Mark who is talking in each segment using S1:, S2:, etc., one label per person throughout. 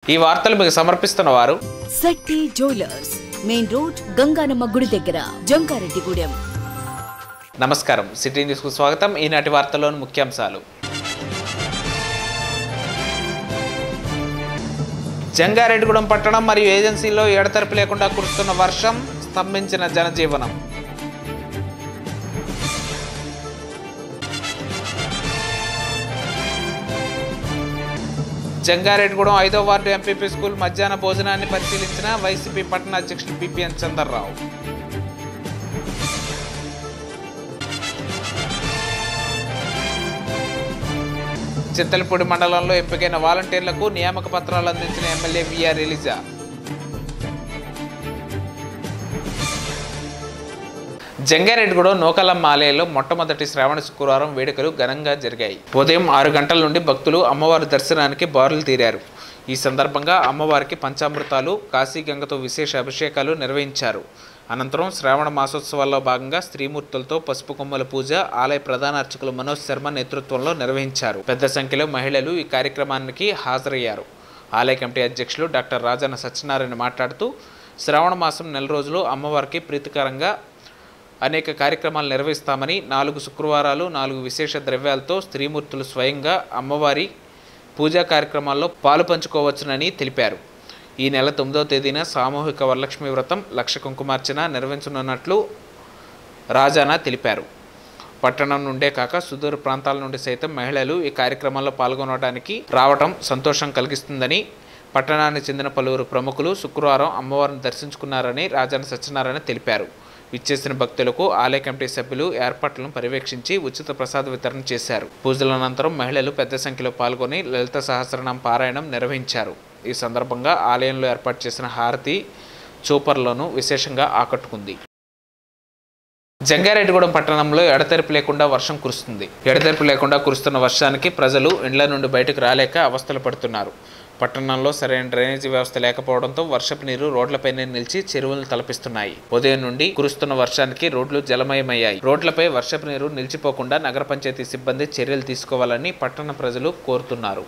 S1: ఈ వార్తలు మీకు సమర్పిస్తున్న వారు
S2: Shakti jewellers, main road, Ganganamma గుడి దగ్గర, జంగారెడ్డిగూడెం.
S1: నమస్కారం. సిటీ న్యూస్ కు స్వాగతం. ఈనాటి వార్తల్లోని ముఖ్యాంశాలు. జంగారెడ్డిగూడెం పట్టణం మరియు ఏజెన్సీలో ఎడతెరిపి లేకుండా కురుస్తున్న వర్షం స్తంభించిన జనజీవనం. జంగారెడ్డిగూడెం 5వ వార్డు ఎంపీపీ స్కూల్ మధ్యాహ్న భోజనాన్ని పరిశీలించిన వైసీపీ పట్టణ అధ్యక్షుడు పిపిఎన్ చంద్రరావు. చింతలపూడి మండలంలో ఎంపికైన వాలంటీర్లకు నియామక పత్రాలు అందించిన MLA VR Eliza. Jangareddygudem Nukalamma ఆలయంలో మొట్టమొదటి శ్రావణ శుక్రవారం వేడుకలు ఘనంగా జరిగాయి. ఉదయం 6 గంటల నుండి భక్తులు అమ్మవారి దర్శనానికి బారులు తీరారు. ఈ సందర్భంగా అమ్మవారికి పంచామృతాలు, కాశీగంగతో విశేష అభిషేకాలు నిర్వహించారు. అనంతరం శ్రావణ మాసోత్సవాల్లో భాగంగా స్త్రీమూర్తులతో పసుపు కొమ్మల పూజ ఆలయ ప్రధాన అర్చకులు మనోజ్ శర్మ నేతృత్వంలో నిర్వహించారు. పెద్ద సంఖ్యలో మహిళలు ఈ కార్యక్రమానికి హాజరయ్యారు. ఆలయ కమిటీ అధ్యక్షులు డాక్టర్ రాజన్న సత్యనారాయణ మాట్లాడుతూ, శ్రావణ మాసం నెల రోజులు అమ్మవారికి ప్రీతికరంగా అనేక కార్యక్రమాలు నిర్వహిస్తామని, 4 శుక్రవారాలు 4 విశేష ద్రవ్యాలతో స్త్రీమూర్తులు స్వయంగా అమ్మవారి పూజా కార్యక్రమాల్లో పాలు పంచుకోవచ్చునని తెలిపారు. ఈ నెల 9వ తేదీన సామూహిక వరలక్ష్మి వ్రతం, లక్ష కుంకుమార్చన నిర్వహించనున్నట్లు రాజానా తెలిపారు. పట్టణం నుండే కాక సుదూర ప్రాంతాల నుండి సైతం మహిళలు ఈ కార్యక్రమాల్లో పాల్గొనడానికి రావటం సంతోషం కలిగిస్తుందని, పట్టణానికి చెందిన పలువురు ప్రముఖులు శుక్రవారం అమ్మవారిని దర్శించుకున్నారని రాజాన సత్యనారాయణ తెలిపారు. విచ్చేసిన భక్తులకు ఆలయ కమిటీ సభ్యులు ఏర్పాట్లను పర్యవేక్షించి ఉచిత ప్రసాద వితరణ చేశారు. పూజల అనంతరం మహిళలు పెద్ద సంఖ్యలో పాల్గొని లలిత సహస్రనామ పారాయణం నిర్వహించారు. ఈ సందర్భంగా ఆలయంలో ఏర్పాటు చేసిన హారతి చూపర్లను విశేషంగా ఆకట్టుకుంది. జంగారెడ్డిగూడెం పట్టణంలో ఎడతెరిపి లేకుండా వర్షం కురుస్తుంది. ఎడతెరిపి లేకుండా కురుస్తున్న వర్షానికి ప్రజలు ఇండ్ల నుండి బయటకు రాలేక అవస్థలు పడుతున్నారు. పట్టణంలో సరైన డ్రైనేజీ వ్యవస్థ లేకపోవడంతో వర్షపు నీరు రోడ్లపైనే నిలిచి చెరువులను తలపిస్తున్నాయి. ఉదయం నుండి కురుస్తున్న వర్షానికి రోడ్లు జలమయమయ్యాయి. రోడ్లపై వర్షపు నీరు నిలిచిపోకుండా నగర పంచాయతీ సిబ్బంది చర్యలు తీసుకోవాలని పట్టణ ప్రజలు కోరుతున్నారు.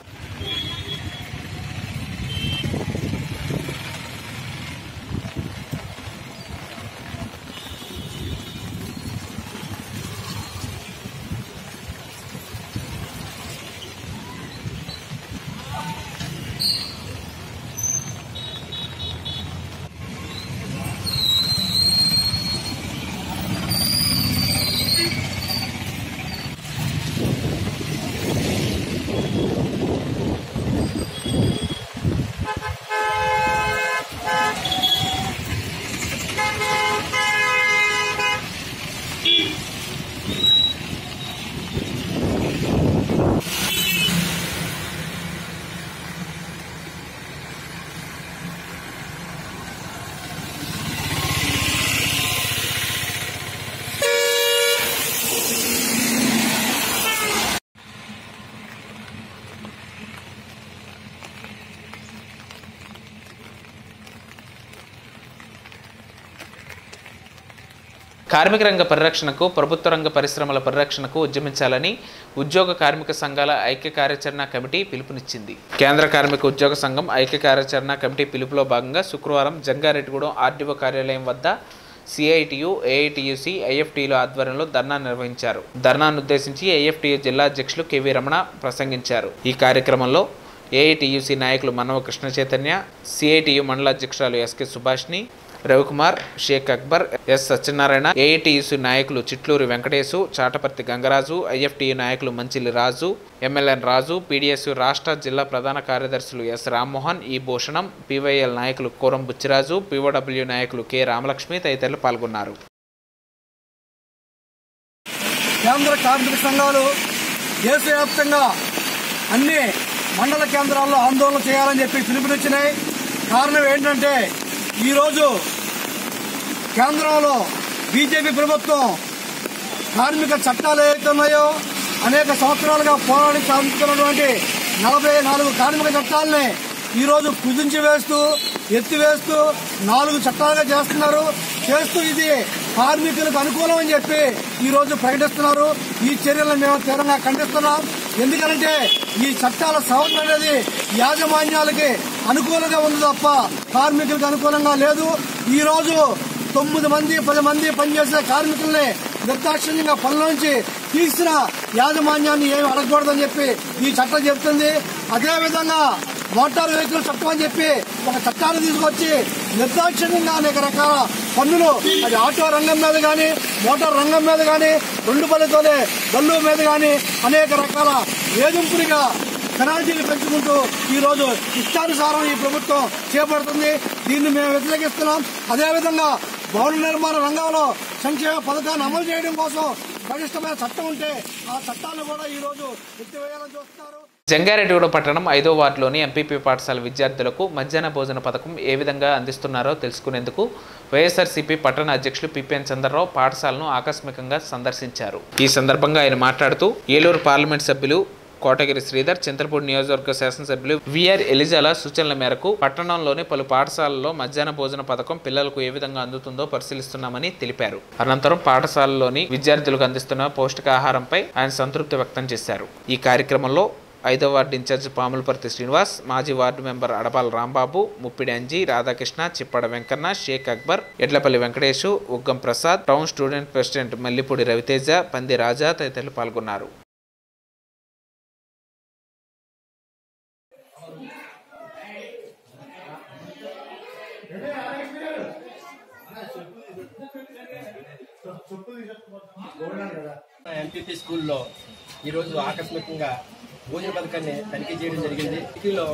S1: కార్మిక రంగ పరిరక్షణకు, ప్రభుత్వ రంగ పరిశ్రమల పరిరక్షణకు ఉద్యమించాలని ఉద్యోగ కార్మిక సంఘాల ఐక్య కార్యాచరణ కమిటీ పిలుపునిచ్చింది. కేంద్ర కార్మిక ఉద్యోగ సంఘం ఐక్య కార్యాచరణ కమిటీ పిలుపులో భాగంగా శుక్రవారం జంగారెడ్డిగూడెం ఆర్డీఓ కార్యాలయం వద్ద సిఐటియు, ఏఐటియుసి, ఐఎఫ్టియుల ఆధ్వర్యంలో ధర్నా నిర్వహించారు. ధర్నాను ఉద్దేశించి ఐఎఫ్టియు జిల్లా అధ్యక్షులు కెవి రమణ ప్రసంగించారు. ఈ కార్యక్రమంలో ఏఐటియుసి నాయకులు మనవ కృష్ణ చైతన్య, సిఐటియు మండల అధ్యక్షురాలు SK Subhashini, Ravikumar, Sheikh Akbar, S Satyanarayana, AITUC నాయకులు చిట్లూరి వెంకటేశు, చాటపర్తి గంగరాజు, ఐఎఫ్టియు నాయకులు మంచిలి రాజు, ఎంఎల్ఎన్ రాజు, పీడిఎస్యు రాష్ట్ర జిల్లా ప్రధాన కార్యదర్శులు S Rammohan, E Bhushanam, PYL నాయకులు కోరం బుచ్చిరాజు, పిఓడబ్ల్యూ నాయకులు కె రామలక్ష్మి తదితరులు పాల్గొన్నారు.
S3: కేంద్ర కార్మిక సంఘాలు దేశవ్యాప్తంగా అన్ని మండల కేంద్రాల్లో ఆందోళన చేయాలని చెప్పి పిలుపునిచ్చినాయి. కారణం ఏంటంటే, ఈరోజు కేంద్రంలో బీజేపీ ప్రభుత్వం కార్మిక చట్టాలు ఏవైతే ఉన్నాయో అనేక సంవత్సరాలుగా పోరాడి సాధించుకున్నటువంటి 44 కార్మిక చట్టాలని ఈరోజు కుదించి వేస్తూ, ఎత్తివేస్తూ 4 చట్టాలుగా చేస్తూ ఇది కార్మికులకు అనుకూలం అని చెప్పి ఈ రోజు ప్రకటిస్తున్నారు. ఈ చర్యలను మేము తీవ్రంగా ఖండిస్తున్నాం. ఎందుకంటే ఈ చట్టాల సవరణ అనేది యాజమాన్యాలకి అనుకూలంగా ఉంది తప్ప కార్మికులకు అనుకూలంగా లేదు. ఈ రోజు 9 మంది 10 మంది పనిచేసే కార్మికుల్ని నిర్దాక్షిణ్యంగా పనుల నుంచి తీసిన యాజమాన్యాన్ని ఏమి అడగకూడదని చెప్పి ఈ చట్టం చెబుతుంది. అదేవిధంగా మోటార్ వెహికల్ చట్టం అని చెప్పి ఒక చట్టాన్ని తీసుకొచ్చి నిర్దాక్షిణ్యంగా అనేక రకాల పన్నులు, అది ఆటో రంగం మీద కానీ మోటార్ రంగం మీద కానీ 2 పల్లెతోనే గల్లు మీద కానీ అనేక రకాల వేధింపులుగా పెనాల్టీలు పెంచుకుంటూ ఈ రోజు ఇష్టానుసారం ఈ ప్రభుత్వం చేపడుతుంది. దీన్ని మేము వ్యతిరేకిస్తున్నాం. అదేవిధంగా భవన నిర్మాణ రంగంలో సంక్షేమ పథకాన్ని అమలు చేయడం కోసం పటిష్టమైన చట్టం ఉంటే ఆ చట్టాన్ని కూడా ఈ రోజు ఎత్తివేయాలని చూస్తున్నారు.
S1: జంగారెడ్డిగూడ పట్టణం 5వ వార్డులోని ఎంపీపీ పాఠశాల విద్యార్థులకు మధ్యాహ్న భోజన పథకం ఏ విధంగా అందిస్తున్నారో తెలుసుకునేందుకు వైఎస్ఆర్సీపీ పట్టణ అధ్యక్షులు పిపిఎన్ చంద్రరావు పాఠశాలను ఆకస్మికంగా సందర్శించారు. ఈ సందర్భంగా ఆయన మాట్లాడుతూ ఏలూరు పార్లమెంట్ సభ్యులు కోటగిరి శ్రీధర్, చింతలపూడి నియోజకవర్గ శాసనసభ్యులు విఆర్ ఎలిజాల సూచనల మేరకు పట్టణంలోని పలు పాఠశాలల్లో మధ్యాహ్న భోజన పథకం పిల్లలకు ఏ విధంగా అందుతుందో పరిశీలిస్తున్నామని తెలిపారు. అనంతరం పాఠశాలలోని విద్యార్థులకు అందిస్తున్న పౌష్టికాహారంపై ఆయన సంతృప్తి వ్యక్తం చేశారు. ఈ కార్యక్రమంలో 5వ వార్డు ఇన్ఛార్జ్ పాములపర్తి శ్రీనివాస్, మాజీ ward member Adapala Rambabu, Muppidi Anji, Radhakrishna, Chippada Venkanna, Sheikh Akbar, Edlapalli Venkatesu, Uggam Prasad, town student president Mallipudi Raviteja, Pandi Raja తదితరులు పాల్గొన్నారు.
S4: ఎంపీపీ స్కూల్లో ఈరోజు ఆకస్మికంగా భోజన పథకాన్ని తనిఖీ చేయడం జరిగింది. సిటీలో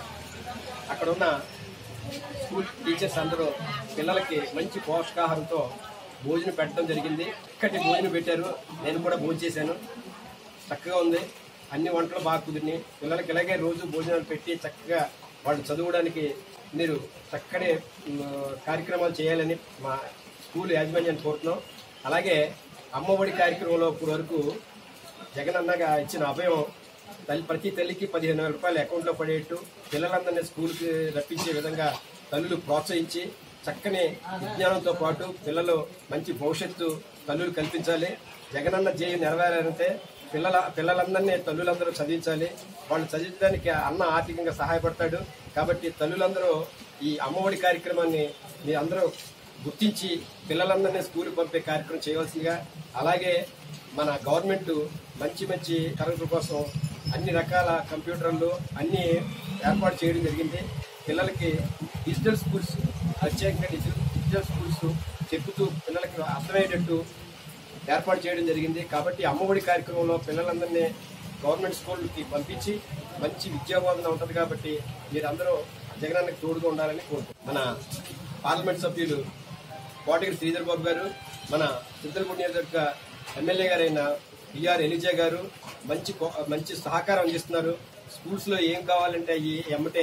S4: అక్కడ ఉన్న స్కూల్ టీచర్స్ అందరూ పిల్లలకి మంచి పోషకాహారంతో భోజనం పెట్టడం జరిగింది. ఇక్కడి భోజనం పెట్టారు. నేను కూడా భోజనం చేశాను. చక్కగా ఉంది. అన్ని వంటలు బాగా కుదిరినాయి. పిల్లలకి ఇలాగే రోజు భోజనాలు పెట్టి చక్కగా వాళ్ళు చదువుకోవడానికి మీరు చక్కటి కార్యక్రమాలు చేయాలని మా స్కూల్ యాజమాన్యాన్ని కోరుతున్నాం. అలాగే అమ్మఒడి కార్యక్రమంలో ఇప్పటి వరకు జగన్ అన్నగా ఇచ్చిన అభయం ప్రతి తల్లికి 15,000 రూపాయలు అకౌంట్లో పడేట్టు పిల్లలందరినీ స్కూల్కి రప్పించే విధంగా తల్లులు ప్రోత్సహించి చక్కని విజ్ఞానంతో పాటు పిల్లలు మంచి భవిష్యత్తు తల్లులు కల్పించాలి. జగనన్న జేయు నెరవేరాలంటే పిల్లలందరినీ తల్లులందరూ చదివించాలి. వాళ్ళు చదివించడానికి అన్న ఆర్థికంగా సహాయపడతాడు. కాబట్టి తల్లులందరూ ఈ అమ్మఒడి కార్యక్రమాన్ని మీరు అందరూ గుర్తించి పిల్లలందరినీ స్కూల్కి పంపే కార్యక్రమం చేయవలసిందిగా, అలాగే మన గవర్నమెంట్ మంచి తరగతుల కోసం అన్ని రకాల కంప్యూటర్లు అన్నీ ఏర్పాటు చేయడం జరిగింది. పిల్లలకి డిజిటల్ స్కూల్స్, ప్రత్యేకంగా డిజిటల్ స్కూల్స్ చెప్పుతూ పిల్లలకి అర్థమయ్యేటట్టు ఏర్పాటు చేయడం జరిగింది. కాబట్టి అమ్మఒడి కార్యక్రమంలో పిల్లలందరినీ గవర్నమెంట్ స్కూల్కి పంపించి మంచి విద్యాబోధన ఉంటుంది. కాబట్టి మీరందరూ జగనన్నకి తోడుగా ఉండాలని కోరుకుంటున్నాం. మన పార్లమెంట్ సభ్యులు కోటగిరి శ్రీధర్ బాబు గారు, మన చింతలపూడి నియోజకవర్గ ఎమ్మెల్యే గారైన విఆర్ ఎలిజా గారు మంచి సహకారం అందిస్తున్నారు. స్కూల్స్ లో ఏం కావాలంటే అవి ఎమ్మటే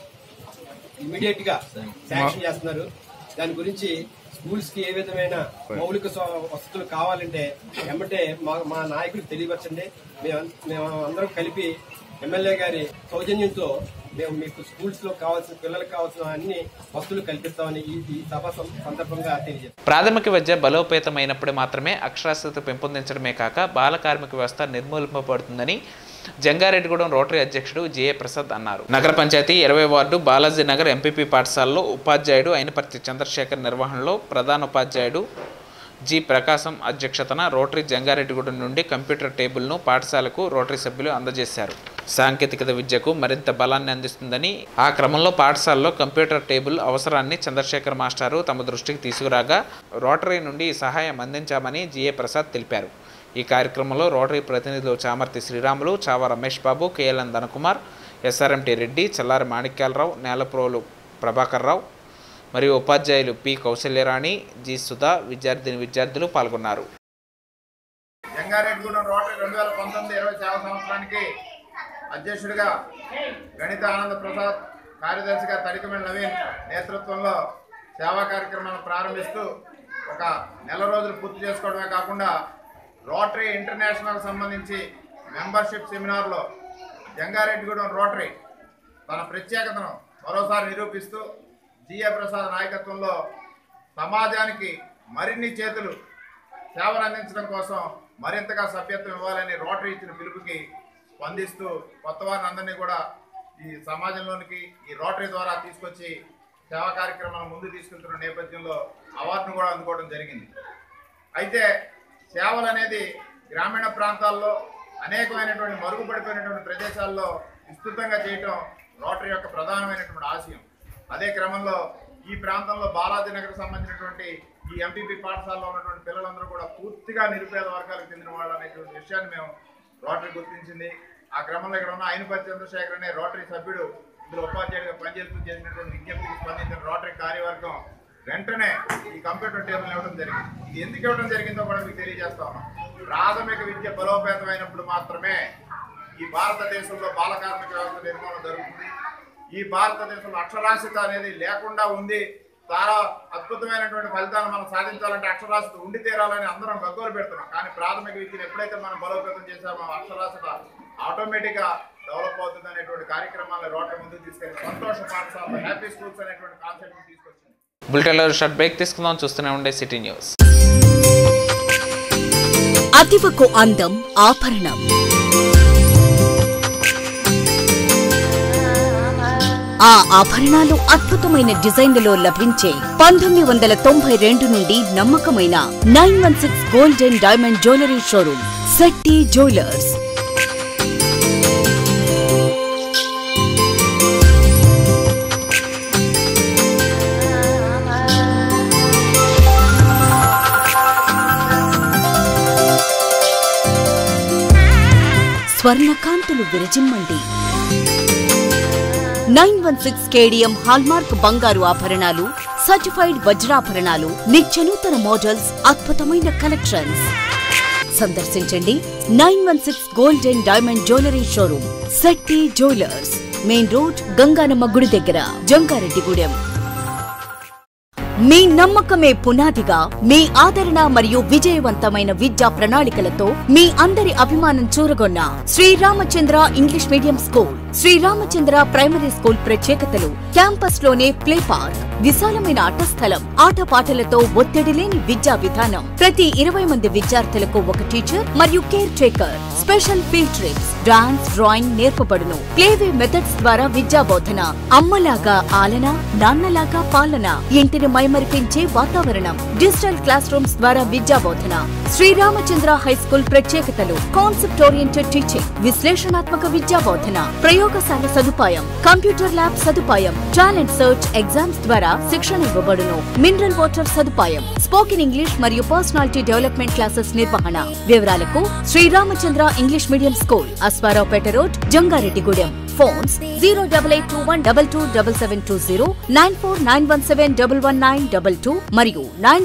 S4: ఇమీడియట్ గా శాంక్షన్ చేస్తున్నారు. దాని గురించి స్కూల్స్ కి ఏ విధమైన మౌలిక వసతులు కావాలంటే ఎమ్మటే మా నాయకులకు తెలియపరచండి. మేము అందరం కలిపి ఎమ్మెల్యే గారి సౌజన్యంతో మేము మీకు స్కూల్స్ లో కావాల్సిన పిల్లలకు కావాల్సిన అన్ని వసతులు కల్పిస్తామని ఈ సభ సందర్భంగా తెలియజేస్తాం.
S1: ప్రాథమిక విద్య బలోపేతమైనప్పుడు మాత్రమే అక్షరాస్యత పెంపొందించడమే కాక బాల కార్మిక వ్యవస్థ నిర్మూలింపబడుతుందని జంగారెడ్డిగూడెం రోటరీ అధ్యక్షుడు జే ప్రసాద్ అన్నారు. నగర పంచాయతీ 20వ వార్డు బాలాజీ నగర్ ఎంపీపీ పాఠశాలలో ఉపాధ్యాయుడు అయినపర్తి చంద్రశేఖర్ నిర్వహణలో ప్రధాన ఉపాధ్యాయుడు జి ప్రకాశం అధ్యక్షతన రోటరీ జంగారెడ్డిగూడెం నుండి కంప్యూటర్ టేబుల్ను పాఠశాలకు రోటరీ సభ్యులు అందజేశారు. సాంకేతికత విద్యకు మరింత బలాన్ని అందిస్తుందని, ఆ క్రమంలో పాఠశాలలో కంప్యూటర్ టేబుల్ అవసరాన్ని చంద్రశేఖర్ మాస్టారు తమ దృష్టికి తీసుకురాగా రోటరీ నుండి సహాయం అందించామని జిఏ ప్రసాద్ తెలిపారు. ఈ కార్యక్రమంలో రోటరీ ప్రతినిధులు చామర్తి శ్రీరాములు, చావ రమేష్ బాబు, కేఎల్ఎన్ ధనకుమార్, ఎస్ఆర్ఎంటి రెడ్డి, చల్లారి మాణిక్యాలరావు, నేలప్రోలు ప్రభాకర్ రావు మరియు ఉపాధ్యాయులు పి కౌశల్యరాణి, జి సుధా, విద్యార్థులు పాల్గొన్నారు.
S5: జంగారెడ్డిగూడెం రోటరీ 2019-20 సేవా సంవత్సరానికి అధ్యక్షుడిగా గణిత ఆనంద ప్రసాద్, కార్యదర్శిగా తడికమేళ నవీన్ నేతృత్వంలో సేవా కార్యక్రమాలను ప్రారంభిస్తూ ఒక నెల రోజులు పూర్తి చేసుకోవడమే కాకుండా రోటరీ ఇంటర్నేషనల్ సంబంధించి మెంబర్షిప్ సెమినార్లో జంగారెడ్డిగూడెం రోటరీ తన ప్రత్యేకతను మరోసారి నిరూపిస్తూ జిఏ ప్రసాద్ నాయకత్వంలో సమాజానికి మరిన్ని చేతులు సేవలు అందించడం కోసం మరింతగా సభ్యత్వం ఇవ్వాలని రోటరీ ఇచ్చిన పిలుపుకి స్పందిస్తూ కొత్త వారిని అందరినీ కూడా ఈ సమాజంలోనికి ఈ రోటరీ ద్వారా తీసుకొచ్చి సేవా కార్యక్రమాలను ముందు తీసుకెళ్తున్న నేపథ్యంలో అవార్డును కూడా అందుకోవడం జరిగింది. అయితే సేవలు అనేది గ్రామీణ ప్రాంతాల్లో అనేకమైనటువంటి మరుగుపడిపోయినటువంటి ప్రదేశాల్లో విస్తృతంగా చేయటం రోటరీ యొక్క ప్రధానమైనటువంటి ఆశయం. అదే క్రమంలో ఈ ప్రాంతంలో బాలాజీ నగర్కు సంబంధించినటువంటి ఈ ఎంపీపీ పాఠశాలలో ఉన్నటువంటి పిల్లలందరూ కూడా పూర్తిగా నిరుపేద వర్గాలకు చెందిన వాళ్ళు అనేటువంటి విషయాన్ని మేము రోటరీ గుర్తించింది. ఆ క్రమంలో ఇక్కడ ఉన్న అయినపతి చంద్రశేఖర్ అనే రోటరీ సభ్యుడు ఇందులో ఉపాధ్యాయుడిగా పనిచేస్తూ చేసినటువంటి విజ్ఞప్తికి స్పందించిన రోటరీ కార్యవర్గం వెంటనే ఈ కంప్యూటర్ టేబుల్ ఇవ్వడం జరిగింది. ఇది ఎందుకు ఇవ్వడం జరిగిందో కూడా మీకు తెలియజేస్తా ఉన్నాం. ప్రాథమిక విద్య బలోపేతమైనప్పుడు మాత్రమే ఈ భారతదేశంలో బాల కార్మిక వ్యవస్థ నిర్మాణం జరుగుతుంది. ఈ భారతదేశంలో అక్షరాస్యత అనేది లేకుండా ఉంది. చాలా అద్భుతమైనటువంటి ఫలితాలు మనం సాధించాలంటే అక్షరాస్యత ఉండి తీరాలని అందరం గగ్గోలు పెడుతున్నాం. కానీ ప్రాథమిక విద్యను ఎప్పుడైతే మనం బలోపేతం చేసామో అక్షరాస్యత ఆటోమేటిక్గా డెవలప్ అవుతుంది అనేటువంటి కార్యక్రమాలను రోటరీ ముందుకు తీసుకెళ్ళి సంతోష పాఠశాల హ్యాపీ స్కూల్స్ అనేటువంటి కాన్సెప్ట్ తీసుకొచ్చింది.
S1: బులెటిన్లో షార్ట్ బ్రేక్ తీసుకుందాం. చూస్తూనే ఉండే సిటీ న్యూస్.
S2: అతివకు అందం ఆభరణం. ఆ ఆభరణాలు అద్భుతమైన డిజైన్లలో లభించే 1992 నుండి నమ్మకమైన 916 gold and diamond jewellery showroom Shetty jewellers. స్వర్ణకాంతులు విరజిమ్మండి. 916 కేడిఎం హాల్మార్క్ బంగారు ఆభరణాలు, సర్టిఫైడ్ వజ్రాభరణాలు, నిత్యనూతన మోడల్స్, అద్భుతమైన కలెక్షన్స్. సందర్శించండి 916 gold and diamond jewellery showroom Shetty jewellers, main road, Ganganamma గుడి దగ్గర, జంగారెడ్డిగూడెం. మీ నమ్మకమే పునాదిగా మీ ఆదరణ మరియు విజయవంతమైన విద్యా ప్రణాళికలతో మీ అందరి అభిమానం చూరగొన్న Sriramachandra English medium school, Sriramachandra primary school ప్రత్యేకతలు: క్యాంపస్ లోనే ప్లే పార్క్, విశాలమైన ఆట స్థలం, ఆటపాటలతో ఒత్తిడి లేని విద్యా విధానం, ప్రతి 20 మంది విద్యార్థులకు ఒక టీచర్ మరియు caretaker, special field trips, dance, drawing నేర్పబడును. ప్లేవే మెథడ్స్ ద్వారా విద్యా బోధన, అమ్మలాగా ఆలన, నాన్నలాగా పాలన, ఇంటిని మైమరిపించే వాతావరణం, డిజిటల్ క్లాస్ రూమ్స్ ద్వారా విద్యా బోధన. శ్రీరామచంద్ర హై స్కూల్ ప్రత్యేకతలు: కాన్సెప్ట్ ఓరియంటెడ్ టీచింగ్, విశ్లేషణాత్మక విద్యా బోధన, ప్రయోగశాల సదుపాయం, కంప్యూటర్ ల్యాబ్ సదుపాయం, టాలెంట్ సర్చ్ ఎగ్జామ్స్ ద్వారా శిక్షణ ఇవ్వబడును. మినరల్ వాటర్ సదుపాయం, స్పోకెన్ ఇంగ్లీష్ మరియు పర్సనాలిటీ డెవలప్మెంట్ క్లాసెస్ నిర్వహణ. వివరాలకు Sriramachandra English medium school, Ashwaraopeta road, Jangareddygudem. Phones 08821227720, 9491711922 మరియు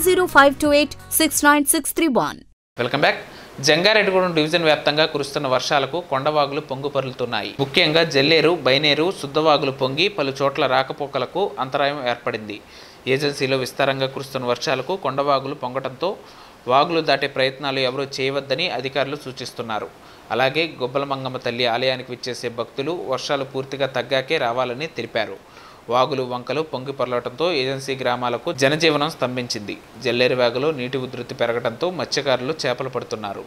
S2: 9052869631.
S1: Welcome back. జంగారెడ్డిగూడెం డివిజన్ వ్యాప్తంగా కురుస్తున్న వర్షాలకు కొండవాగులు పొంగుపరులుతున్నాయి. ముఖ్యంగా జల్లేరు, బైనేరు, శుద్ధవాగులు పొంగి పలు చోట్ల రాకపోకలకు అంతరాయం ఏర్పడింది. ఏజెన్సీలో విస్తారంగా కురుస్తున్న వర్షాలకు కొండవాగులు పొంగటంతో వాగులు దాటే ప్రయత్నాలు ఎవరూ చేయవద్దని అధికారులు సూచిస్తున్నారు. అలాగే గొబ్బలమంగమ్మ తల్లి ఆలయానికి విచ్చేసే భక్తులు వర్షాలు పూర్తిగా తగ్గాకే రావాలని తెలిపారు. వాగులు, వంకలు పొంగి పొరలటంతో ఏజెన్సీ గ్రామాలకు జనజీవనం స్తంభించింది. జల్లేరు వాగులో నీటి ఉధృతి పెరగడంతో మత్స్యకారులు చేపలు పడుతున్నారు.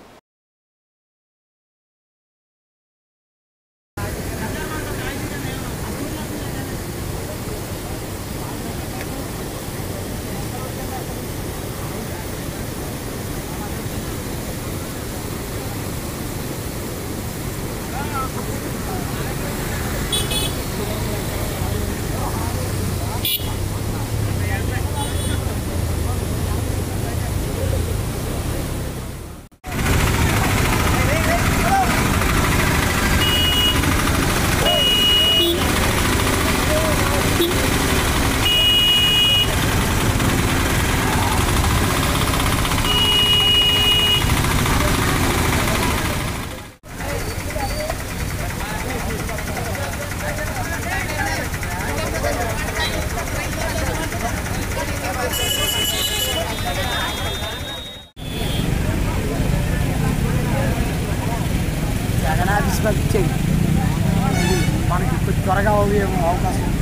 S3: మనకి త్వరగా అవకాశం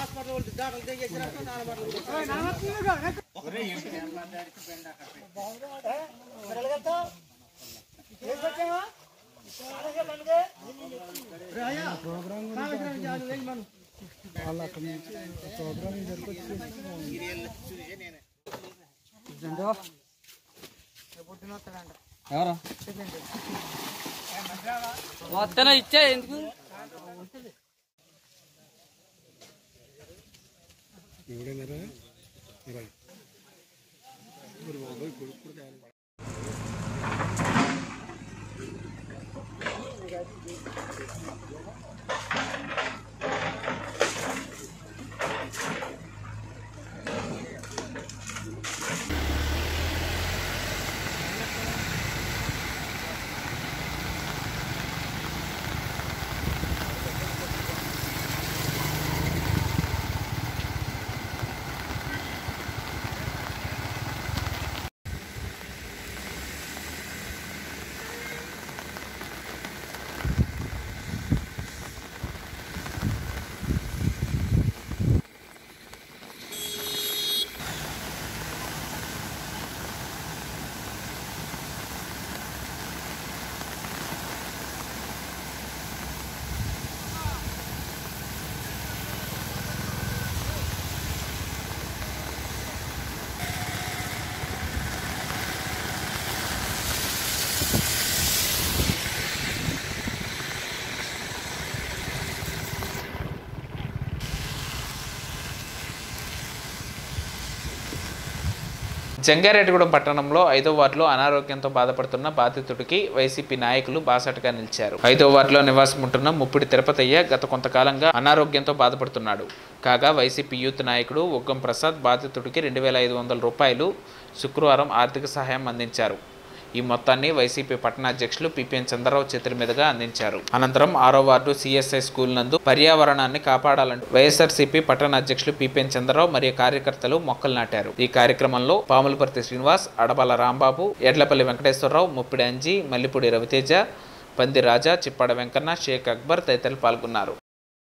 S6: మొత్తం ఇచ్చా ఎందుకు
S1: జంగారెడ్డిగూడెం పట్టణంలో 5వ వార్డులో అనారోగ్యంతో బాధపడుతున్న బాధితుడికి వైసీపీ నాయకులు బాసటగా నిలిచారు. 5వ వార్డులో నివాసం ఉంటున్న ముప్పిడి తిరుపతయ్య గత కొంతకాలంగా అనారోగ్యంతో బాధపడుతున్నాడు. కాగా వైసీపీ యూత్ నాయకుడు ఉగ్గం ప్రసాద్ బాధితుడికి 2,500 రూపాయలు శుక్రవారం ఆర్థిక సహాయం అందించారు. ఈ మొత్తాన్ని వైసీపీ పట్టణాధ్యక్షులు పిపిఎన్ చంద్రరావు చేతుల మీదుగా అందించారు. అనంతరం 6వ వార్డు సిఎస్ఐ స్కూల్ నందు పర్యావరణాన్ని కాపాడాలంటూ వైఎస్ఆర్సీపీ పట్టణాధ్యక్షులు పిపిఎన్ చంద్రరావు మరియు కార్యకర్తలు మొక్కలు నాటారు. ఈ కార్యక్రమంలో పాములపర్తి శ్రీనివాస్, అడబాల రాంబాబు, ఎడ్లపల్లి వెంకటేశ్వరరావు, ముప్పిడి అంజీ, మల్లిపూడి రవితేజ, పంది రాజా, చిప్పాడ వెంకన్న, షేక్ అక్బర్ తదితరులు పాల్గొన్నారు.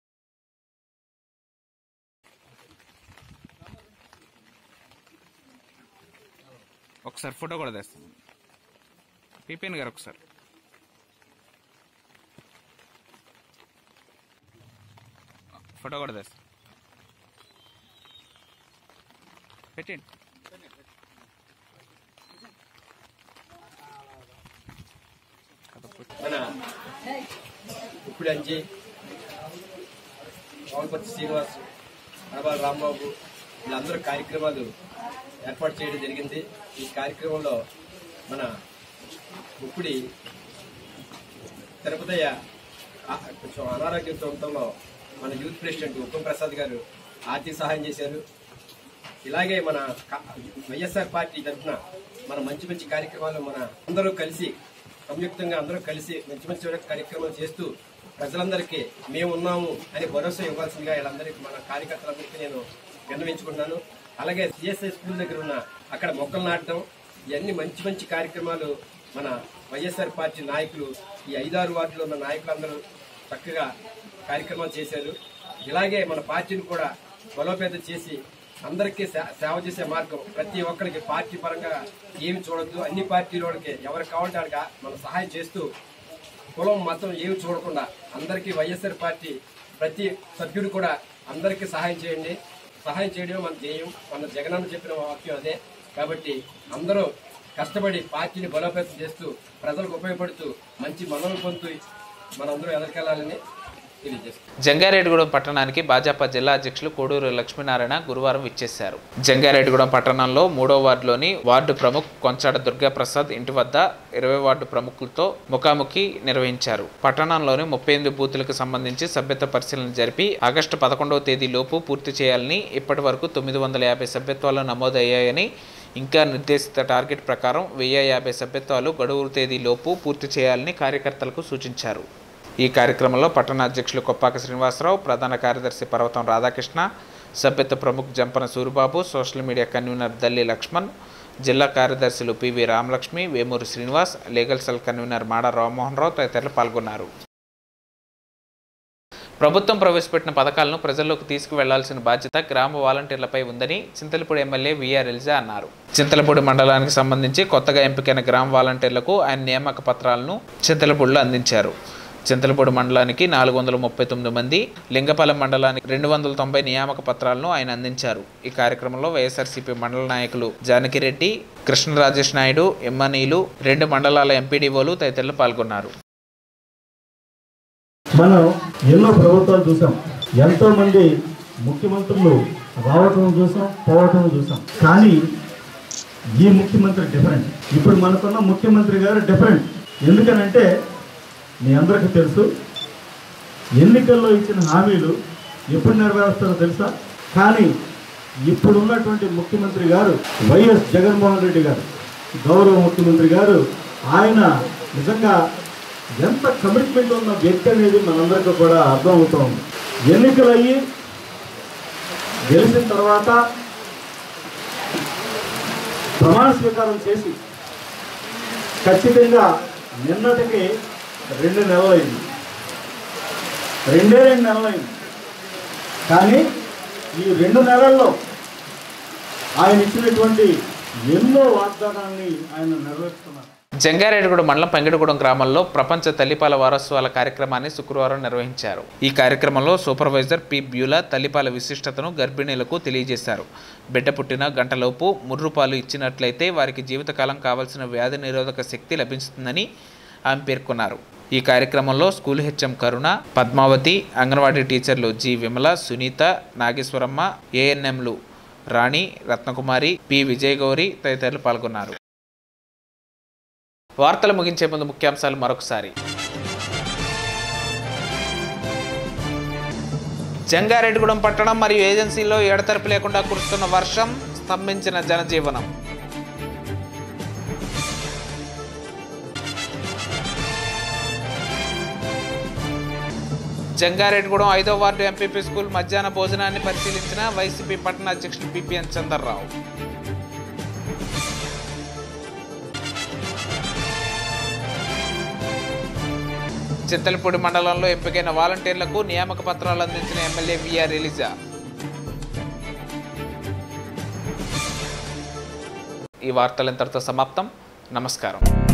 S1: ఒకసారి ఫోటో కూడా తెస్తాను. పిపిఎన్ గారు ఒకసారి ఫోటో కూడా తెస్తాను. పెట్టండి.
S4: మన ముప్పిడి అంజీ, పాములపర్తి శ్రీనివాస్, అడబాల రాంబాబు వీళ్ళందరూ కార్యక్రమాలు ఏర్పాటు చేయడం జరిగింది. ఈ కార్యక్రమంలో మన ముప్పిడి తిరుపతయ్య కొంచెం అనారోగ్యంతో ఉండటంలో మన యూత్ ప్రెసిడెంట్ ఉగ్గం ప్రసాద్ గారు ఆర్థిక సహాయం చేశారు. ఇలాగే మన వైఎస్ఆర్ పార్టీ తరఫున మన మంచి మంచి కార్యక్రమాలు మన అందరూ కలిసి సంయుక్తంగా అందరూ కలిసి మంచి మంచి కార్యక్రమాలు చేస్తూ ప్రజలందరికీ మేము ఉన్నాము అని భరోసా ఇవ్వాల్సిందిగా వీళ్ళందరికీ మన కార్యకర్తలందరికీ నేను విన్నవించుకున్నాను. అలాగే సిఎస్ఐ స్కూల్ దగ్గర ఉన్న అక్కడ మొక్కలు నాటడం ఇవన్నీ మంచి మంచి కార్యక్రమాలు మన వైఎస్ఆర్ పార్టీ నాయకులు ఈ 5-6 వార్డులో ఉన్న నాయకులందరూ చక్కగా కార్యక్రమాలు చేశారు. ఇలాగే మన పార్టీని కూడా బలోపేతం చేసి అందరికీ సేవ చేసే మార్గం ప్రతి ఒక్కరికి పార్టీ పరంగా ఏమి చూడొద్దు, అన్ని పార్టీలకి ఎవరికి కావాలంటే వాళ్ళకి మనం సహాయం చేస్తూ కులం మతం ఏమి చూడకుండా అందరికీ వైఎస్ఆర్ పార్టీ ప్రతి సభ్యుడు కూడా అందరికీ సహాయం చేయండి. సహాయం చేయడం మన ధ్యేయం. మన జగనన్న చెప్పిన వాక్యం అదే. కాబట్టి అందరూ కష్టపడి పార్టీని బలోపేతం చేస్తూ ప్రజలకు ఉపయోగపడుతూ మంచి మనవులు పొందుతూ మనందరూ ఎదరికెళ్లాలని తెలియజేస్తారు.
S1: జంగారెడ్డిగూడెం పట్టణానికి భాజపా జిల్లా అధ్యక్షులు కోడూరు లక్ష్మీనారాయణ గురువారం విచ్చేశారు. జంగారెడ్డిగూడెం పట్టణంలో 3వ వార్డులోని వార్డు ప్రముఖ్ కొంచాడ దుర్గాప్రసాద్ ఇంటి వద్ద 20 వార్డు ప్రముఖులతో ముఖాముఖి నిర్వహించారు. పట్టణంలోని 38 బూతులకు సంబంధించి సభ్యత పరిశీలన జరిపి ఆగస్టు 11వ తేదీలోపు పూర్తి చేయాలని, ఇప్పటి వరకు 950 సభ్యత్వాలు నమోదయ్యాయని, ఇంకా నిర్దేశిత టార్గెట్ ప్రకారం 1050 సభ్యత్వాలు గడువు తేదీలోపు పూర్తి చేయాలని కార్యకర్తలకు సూచించారు. ఈ కార్యక్రమంలో పట్టణ అధ్యక్షులు కొప్పాక శ్రీనివాసరావు, ప్రధాన కార్యదర్శి పర్వతం రాధాకృష్ణ, సభ్యత్వ ప్రముఖ్ Jampana Suribabu, social media convener Dalli Lakshman, జిల్లా కార్యదర్శులు PV Ramalakshmi, Vemuri Srinivas, legal cell convener Mada Rammohan Rao తదితరులు పాల్గొన్నారు. ప్రభుత్వం ప్రవేశపెట్టిన పథకాలను ప్రజల్లోకి తీసుకువెళ్లాల్సిన బాధ్యత గ్రామ వాలంటీర్లపై ఉందని చింతలపూడి ఎమ్మెల్యే విఆర్ ఎలిజా అన్నారు. చింతలపూడి మండలానికి సంబంధించి కొత్తగా ఎంపికైన గ్రామ వాలంటీర్లకు ఆయన నియామక పత్రాలను చింతలపూడిలో అందించారు. చింతలపూడి మండలానికి 439 మంది, లింగపాలెం మండలానికి 290 నియామక పత్రాలను ఆయన అందించారు. ఈ కార్యక్రమంలో వైఎస్ఆర్సీపీ మండల నాయకులు జానకిరెడ్డి, కృష్ణరాజేష్ నాయుడు, ఎమ్మనీలు, 2 మండలాల ఎంపీడీఓలు తదితరులు పాల్గొన్నారు.
S6: మనం ఎన్నో ప్రభుత్వాలు చూసాం, ఎంతో మంది ముఖ్యమంత్రులు రావటం చూసాం, పోవటం చూసాం. కానీ ఈ ముఖ్యమంత్రి డిఫరెంట్. ఇప్పుడు మనకున్న ముఖ్యమంత్రి గారు డిఫరెంట్. ఎందుకనంటే మీ అందరికీ తెలుసు, ఎన్నికల్లో ఇచ్చిన హామీలు ఎప్పుడు నెరవేరుస్తారో తెలుసా? కానీ ఇప్పుడున్నటువంటి ముఖ్యమంత్రి గారు వైఎస్ జగన్మోహన్ రెడ్డి గారు, గౌరవ ముఖ్యమంత్రి గారు, ఆయన నిజంగా ఎంత కమిట్మెంట్ ఉన్న వ్యక్తి అనేది మనందరికీ కూడా అర్థమవుతోంది. ఎన్నికలు అయ్యి గెలిచిన తర్వాత ప్రమాణ స్వీకారం చేసి ఖచ్చితంగా నిన్నటికి 2 నెలలైంది, 2 నెలలైంది. కానీ ఈ 2 నెలల్లో ఆయన ఇచ్చినటువంటి ఎన్నో వాగ్దానాన్ని ఆయన నెరవేర్చుకున్నారు.
S1: జంగారెడ్డిగూడ మండలం పంగిడిగూడెం గ్రామంలో ప్రపంచ తల్లిపాల వారోత్సవాల కార్యక్రమాన్ని శుక్రవారం నిర్వహించారు. ఈ కార్యక్రమంలో సూపర్వైజర్ పి బ్యూలా తల్లిపాల విశిష్టతను గర్భిణీలకు తెలియజేశారు. బిడ్డ పుట్టిన గంటలోపు ముర్రుపాలు ఇచ్చినట్లయితే వారికి జీవితకాలం కావాల్సిన వ్యాధి నిరోధక శక్తి లభిస్తుందని ఆమె పేర్కొన్నారు. ఈ కార్యక్రమంలో స్కూల్ హెచ్ఎం కరుణ, పద్మావతి, అంగన్వాడీ టీచర్లు జి విమల, సునీత, నాగేశ్వరమ్మ, ఏఎన్ఎంలు రాణి, రత్నకుమారి, పి విజయగౌరి తదితరులు పాల్గొన్నారు. వార్తలు ముగించే ముందు ముఖ్యాంశాలు మరొకసారి. జంగారెడ్డిగూడెం పట్టణం మరియు ఏజెన్సీలో ఎడతెరపి లేకుండా కురుస్తున్న వర్షం స్తంభించిన జనజీవనం. జంగారెడ్డిగూడెం 5వ వార్డు ఎంపీపీ స్కూల్ మధ్యాహ్న భోజనాన్ని పరిశీలించిన వైసీపీ పట్టణ అధ్యక్షుడు పిపిఎన్ చంద్రరావు. చింతలపూడి మండలంలో ఎంపికైన వాలంటీర్లకు నియామక పత్రాలు అందించిన ఎమ్మెల్యే విఆర్ ఎలిజా. ఈ వార్తలు ఇంతటితో సమాప్తం. నమస్కారం.